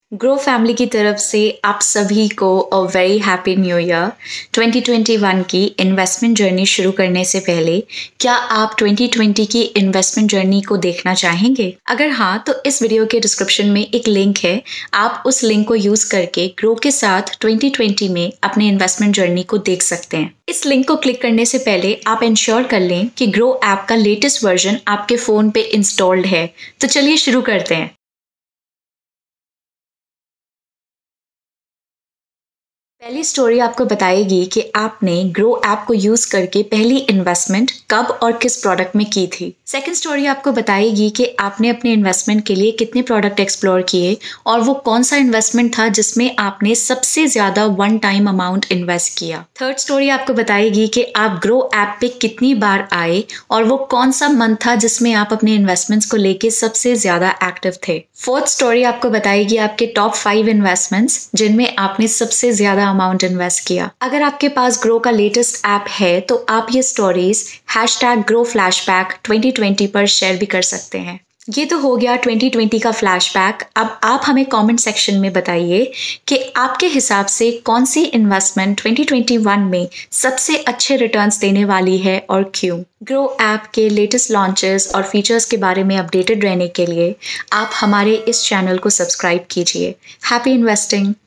Grow family की तरफ से आप सभी को a very happy new year. 2021 की इन्वेस्टमेंट जर्नी शुरू करने से पहले क्या आप 2020 की इन्वेस्टमेंट जर्नी को देखना चाहेंगे? अगर हाँ, तो इस वीडियो के डिस्क्रिप्शन में एक लिंक है। आप उस लिंक को यूज़ करके ग्रो के साथ 2020 में अपने इन्वेस्टमेंट जर्नी को देख सकते हैं। इस लिंक को क्लिक करने से पहले आप इंश्योर कर लें कि ग्रो ऐप का लेटेस्ट वर्जन आपके फ़ोन पे इंस्टॉल्ड है। तो चलिए शुरू करते हैं। पहली स्टोरी आपको बताएगी कि आपने ग्रो ऐप को यूज करके पहली इन्वेस्टमेंट कब और किस प्रोडक्ट में की थी। सेकंड स्टोरी आपको बताएगी कि आपने अपने इन्वेस्टमेंट के लिए कितने प्रोडक्ट एक्सप्लोर किए और वो कौन सा इन्वेस्टमेंट था जिसमें आपने सबसे ज्यादा वन टाइम अमाउंट इन्वेस्ट किया। थर्ड स्टोरी आपको बताएगी कि आप ग्रो ऐप पे कितनी बार आए और वो कौन सा मंथ था जिसमें आप अपने इन्वेस्टमेंट्स को लेके सबसे ज्यादा एक्टिव थे। फोर्थ स्टोरी आपको बताएगी आपके टॉप 5 इन्वेस्टमेंट्स जिनमें आपने सबसे ज्यादा अमाउंट इन्वेस्ट किया। अगर आपके पास ग्रो का लेटेस्ट ऐप है तो आप ये स्टोरीज #GrowFlashback2020 पर शेयर भी कर सकते हैं। ये तो हो गया 2020 का फ्लैशबैक। अब आप हमें कमेंट सेक्शन में बताइए कि आपके हिसाब से कौन सी इन्वेस्टमेंट 2021 में सबसे अच्छे रिटर्न्स देने वाली है और क्यों। ग्रो ऐप के लेटेस्ट लॉन्चेस और फीचर्स के बारे में अपडेटेड रहने के लिए आप हमारे इस चैनल को सब्सक्राइब कीजिए। Happy investing.